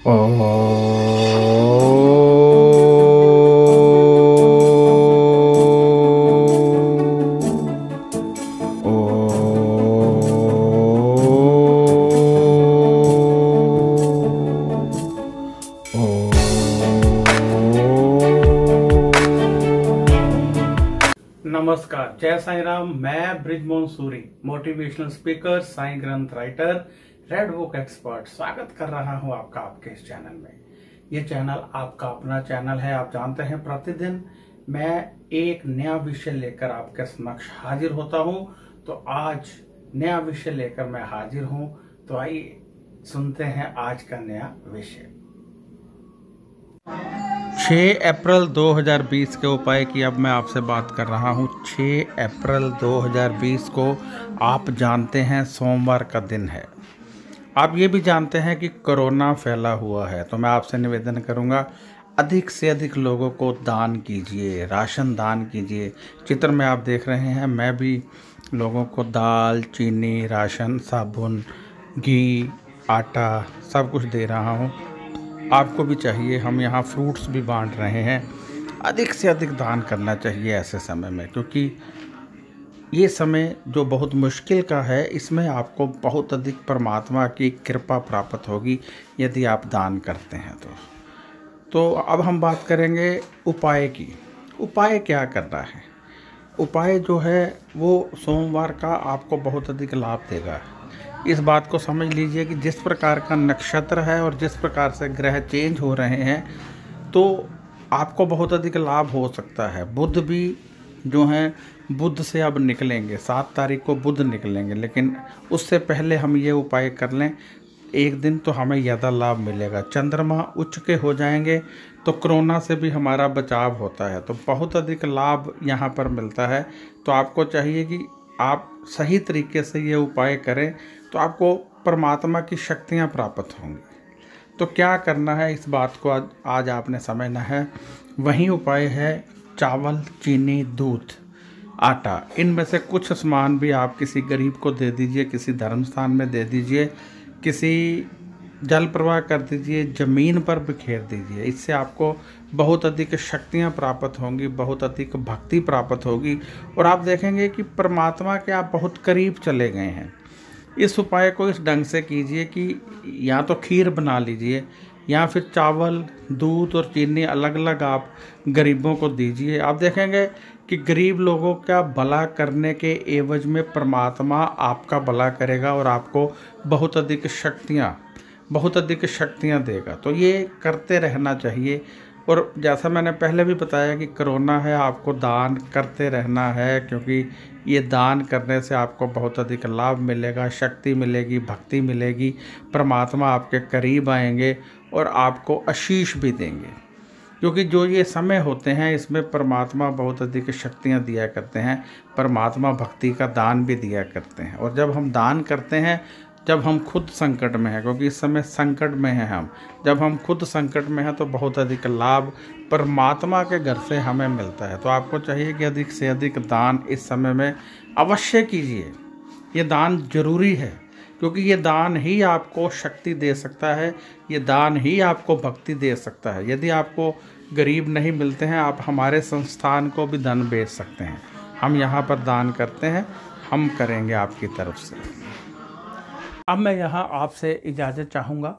ओ नमस्कार, जय साईं राम। मैं ब्रिजमोहन सूरी, मोटिवेशनल स्पीकर, साईं ग्रंथ राइटर, रेड बुक एक्सपर्ट, स्वागत कर रहा हूं आपका आपके इस चैनल में। ये चैनल आपका अपना चैनल है। आप जानते हैं प्रतिदिन मैं एक नया विषय लेकर आपके समक्ष हाजिर होता हूं। तो आज नया विषय लेकर मैं हाजिर हूं। तो आइए सुनते हैं आज का नया विषय। 6 अप्रैल 2020 के उपाय की अब मैं आपसे बात कर रहा हूं। 6 अप्रैल 2020 को आप जानते हैं सोमवार का दिन है। आप ये भी जानते हैं कि कोरोना फैला हुआ है। तो मैं आपसे निवेदन करूंगा, अधिक से अधिक लोगों को दान कीजिए, राशन दान कीजिए। चित्र में आप देख रहे हैं, मैं भी लोगों को दाल, चीनी, राशन, साबुन, घी, आटा सब कुछ दे रहा हूँ। आपको भी चाहिए। हम यहाँ फ्रूट्स भी बांट रहे हैं। अधिक से अधिक दान करना चाहिए ऐसे समय में, क्योंकि ये समय जो बहुत मुश्किल का है, इसमें आपको बहुत अधिक परमात्मा की कृपा प्राप्त होगी यदि आप दान करते हैं तो अब हम बात करेंगे उपाय की। उपाय क्या करना है? उपाय जो है वो सोमवार का आपको बहुत अधिक लाभ देगा। इस बात को समझ लीजिए कि जिस प्रकार का नक्षत्र है और जिस प्रकार से ग्रह चेंज हो रहे हैं, तो आपको बहुत अधिक लाभ हो सकता है। बुध भी जो हैं, बुध से अब निकलेंगे, 7 तारीख को बुध निकलेंगे, लेकिन उससे पहले हम ये उपाय कर लें एक दिन, तो हमें ज़्यादा लाभ मिलेगा। चंद्रमा उच्च के हो जाएंगे तो कोरोना से भी हमारा बचाव होता है। तो बहुत अधिक लाभ यहाँ पर मिलता है। तो आपको चाहिए कि आप सही तरीके से ये उपाय करें, तो आपको परमात्मा की शक्तियाँ प्राप्त होंगी। तो क्या करना है, इस बात को आज आपने समझना है। वही उपाय है चावल, चीनी, दूध, आटा। इनमें से कुछ सामान भी आप किसी गरीब को दे दीजिए, किसी धर्म स्थान में दे दीजिए, किसी जल प्रवाह कर दीजिए, ज़मीन पर बिखेर दीजिए। इससे आपको बहुत अधिक शक्तियाँ प्राप्त होंगी, बहुत अधिक भक्ति प्राप्त होगी, और आप देखेंगे कि परमात्मा के आप बहुत करीब चले गए हैं। इस उपाय को इस ढंग से कीजिए कि या तो खीर बना लीजिए, या फिर चावल, दूध और चीनी अलग अलग आप गरीबों को दीजिए। आप देखेंगे कि गरीब लोगों का भला करने के एवज में परमात्मा आपका भला करेगा और आपको बहुत अधिक शक्तियाँ देगा। तो ये करते रहना चाहिए। और जैसा मैंने पहले भी बताया कि कोरोना है, आपको दान करते रहना है, क्योंकि ये दान करने से आपको बहुत अधिक लाभ मिलेगा, शक्ति मिलेगी, भक्ति मिलेगी, परमात्मा आपके करीब आएंगे और आपको आशीष भी देंगे। क्योंकि जो ये समय होते हैं, इसमें परमात्मा बहुत अधिक शक्तियाँ दिया करते हैं। परमात्मा भक्ति का दान भी दिया करते हैं। और जब हम दान करते हैं, जब हम खुद संकट में हैं, क्योंकि इस समय संकट में हैं हम, जब हम खुद संकट में हैं, तो बहुत अधिक लाभ परमात्मा के घर से हमें मिलता है। तो आपको चाहिए कि अधिक से अधिक दान इस समय में अवश्य कीजिए। ये दान जरूरी है, क्योंकि ये दान ही आपको शक्ति दे सकता है, ये दान ही आपको भक्ति दे सकता है। यदि आपको गरीब नहीं मिलते हैं, आप हमारे संस्थान को भी धन भेज सकते हैं। हम यहाँ पर दान करते हैं, हम करेंगे आपकी तरफ से। अब मैं यहाँ आपसे इजाज़त चाहूँगा।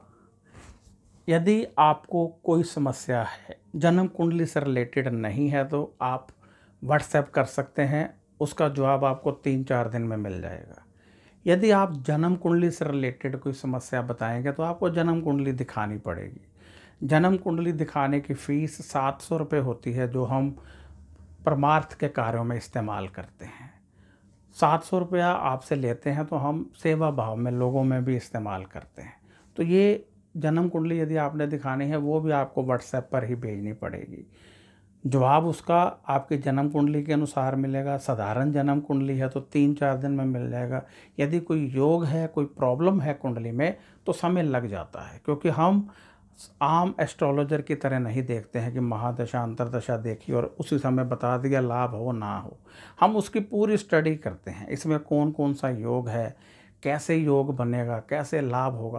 यदि आपको कोई समस्या है, जन्म कुंडली से रिलेटेड नहीं है, तो आप व्हाट्सएप कर सकते हैं। उसका जवाब आपको 3-4 दिन में मिल जाएगा। यदि आप जन्म कुंडली से रिलेटेड कोई समस्या बताएंगे, तो आपको जन्म कुंडली दिखानी पड़ेगी। जन्म कुंडली दिखाने की फ़ीस 700 रुपये होती है, जो हम परमार्थ के कार्यों में इस्तेमाल करते हैं। 700 रुपया आपसे लेते हैं, तो हम सेवा भाव में लोगों में भी इस्तेमाल करते हैं। तो ये जन्म कुंडली यदि आपने दिखानी है, वो भी आपको व्हाट्सएप पर ही भेजनी पड़ेगी। जवाब उसका आपकी जन्म कुंडली के अनुसार मिलेगा। साधारण जन्म कुंडली है तो 3-4 दिन में मिल जाएगा। यदि कोई योग है, कोई प्रॉब्लम है कुंडली में, तो समय लग जाता है, क्योंकि हम आम एस्ट्रोलॉजर की तरह नहीं देखते हैं कि महादशा अंतरदशा देखी और उसी समय बता दिया लाभ हो ना हो। हम उसकी पूरी स्टडी करते हैं, इसमें कौन कौन सा योग है, कैसे योग बनेगा, कैसे लाभ होगा।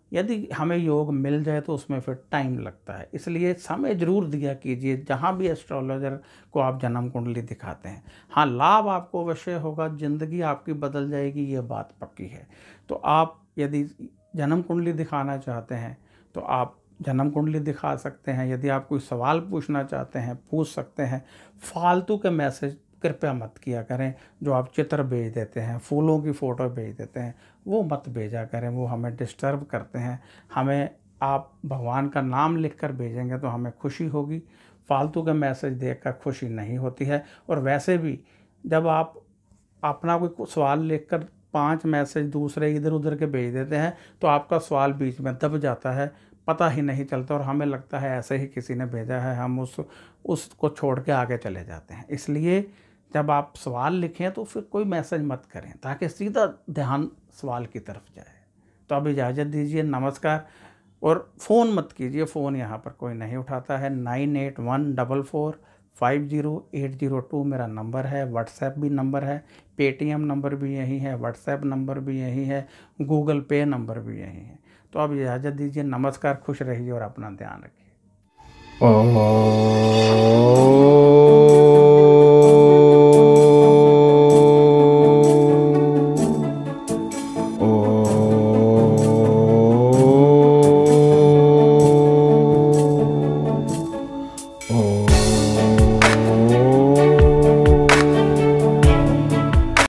यदि हमें योग मिल जाए तो उसमें फिर टाइम लगता है, इसलिए समय ज़रूर दिया कीजिए जहाँ भी एस्ट्रोलॉजर को आप जन्म कुंडली दिखाते हैं। हाँ, लाभ आपको अवश्य होगा, ज़िंदगी आपकी बदल जाएगी, ये बात पक्की है। तो आप यदि जन्म कुंडली दिखाना चाहते हैं तो आप जन्म कुंडली दिखा सकते हैं। यदि आप कोई सवाल पूछना चाहते हैं पूछ सकते हैं। फालतू के मैसेज कृपया मत किया करें, जो आप चित्र भेज देते हैं, फूलों की फ़ोटो भेज देते हैं, वो मत भेजा करें, वो हमें डिस्टर्ब करते हैं। हमें आप भगवान का नाम लिख कर भेजेंगे तो हमें खुशी होगी, फालतू के मैसेज देखकर खुशी नहीं होती है। और वैसे भी जब आप अपना कोई सवाल लिखकर 5 मैसेज दूसरे इधर उधर के भेज देते हैं तो आपका सवाल बीच में दब जाता है, पता ही नहीं चलता और हमें लगता है ऐसे ही किसी ने भेजा है, हम उसको छोड़ के आगे चले जाते हैं। इसलिए जब आप सवाल लिखें तो फिर कोई मैसेज मत करें ताकि सीधा ध्यान सवाल की तरफ जाए। तो अब इजाज़त दीजिए, नमस्कार। और फ़ोन मत कीजिए, फ़ोन यहाँ पर कोई नहीं उठाता है। 9814450802 मेरा नंबर है, व्हाट्सएप भी नंबर है, पेटीएम नंबर भी यही है, व्हाट्सएप नंबर भी यही है, गूगल पे नंबर भी यही है। तो अब इजाज़त दीजिए, नमस्कार, खुश रहिए और अपना ध्यान रखिए। ओम।